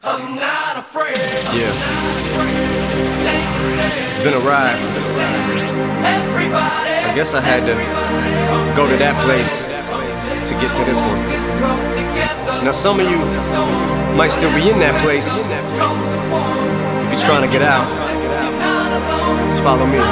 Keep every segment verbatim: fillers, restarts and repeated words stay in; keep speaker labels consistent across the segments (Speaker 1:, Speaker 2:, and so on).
Speaker 1: I'm not afraid.
Speaker 2: Yeah.
Speaker 1: Take a stand.
Speaker 2: It's been a ride.
Speaker 1: Everybody.
Speaker 2: I guess I had to go to that place to get to this one. Now some of you might still be in that place. If you're trying to get out, just follow me.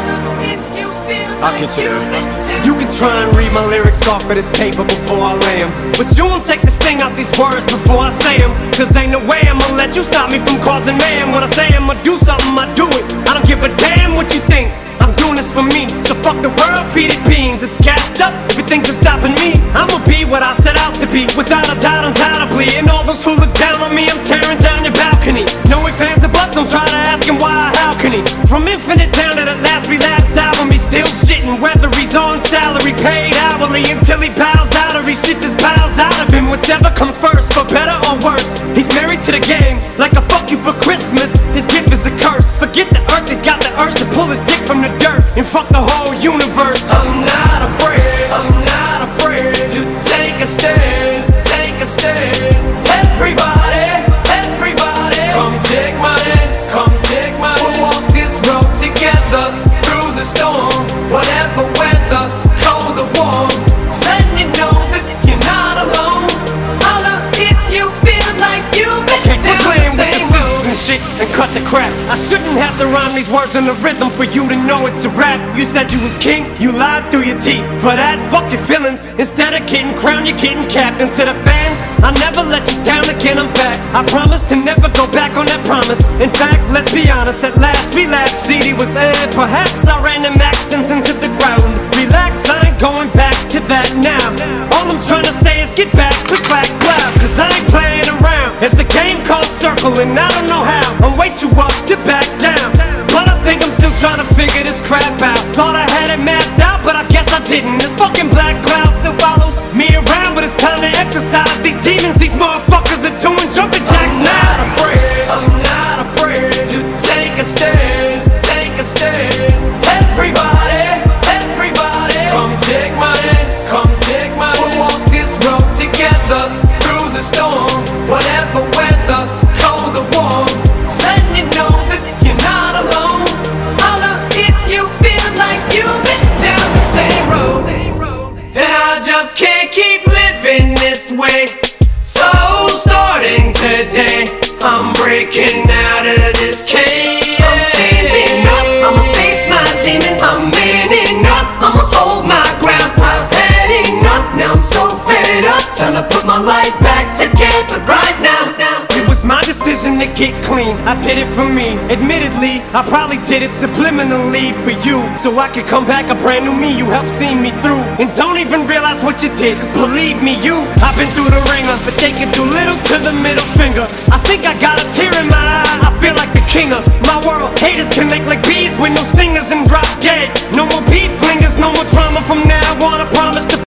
Speaker 2: I'll get you there.
Speaker 3: You can try and read my lyrics off of this paper before I lay 'em, but you won't take the sting out these words before I say 'em. Cause ain't no way I'ma let you stop me from causing mayhem. When I say I'ma do something, I do it. I don't give a damn what you think. I'm doing this for me, so fuck the world, feed it beans. It's gassed up, everything's stopping me. I'ma be what I set out to be, without a doubt, undoubtedly. And all those who look down on me, I'm tearing down your balcony. No ifs, ands, or buts, don't try to ask him why or how can he. From Infinite down to the last relapse album, he's still shitting, whether he's on salary, paid hourly, until he bows out or he shit just bows out of him. Whichever comes first, for better or worse. He's married to the game, like a fuck you for Christmas. His gift is a curse. Forget the earth, he's got the urge to pull his dick from the dirt and fuck the whole universe.
Speaker 1: I'm not afraid, I'm not afraid to take a stand, take a stand. Everybody, everybody, come take my hand, come take my hand. We'll walk this road together through the storm, whatever weather, cold or warm. Just letting you know that you're not alone. Holla if you feel like you've been down the same road.
Speaker 3: And shit and cut the crap. I shouldn't have to rhyme these words in the rhythm for you to know it's a rap. You said you was king, you lied through your teeth. For that, fuck your feelings. Instead of getting crowned, you're getting capped. And to the fans, I never let you down again, I'm back. I promise to never go back on that promise. In fact, let's be honest, at last we laughed. C D was aired, perhaps I ran them accents into the ground. Relax, I ain't going back to that now. All I'm trying to say is get back, click, clack, clap. Cause I ain't playing around. It's a game called Circle and I don't know how. I'm way too up to back down, but I think I'm still trying to figure this crap out. Thought I had it mapped out, but I guess I didn't. This fucking black cloud still follows me around, but it's time to exercise these demons. These motherfuckers are doing jumping jacks now.
Speaker 1: I'm not afraid, I'm not afraid to take a stand, take a stand. Everybody, everybody, come take my hand, come take my hand. We'll walk this road together through the storm, whatever weather, cold or warm. Just letting you know that you're not alone. Holla if you feel like you've been down the same road. And I just can't keep living this way. So starting today, I'm breaking out of this cage. I'm standing up, I'ma face my demons. I'm manning up, I'ma hold my ground. I've had enough, now I'm so fed up. Time to put my life back together right now.
Speaker 3: It was my decision to get clean, I did it for me. Admittedly, I probably did it subliminally for you, so I could come back a brand new me. You helped see me through, and don't even realize what you did. Cause believe me, you, I've been through the ringer, but they can do little to the middle finger. I think I got a tear in my eye, I feel like the king of my world. Haters can make like bees with no stingers and drop dead. No more beef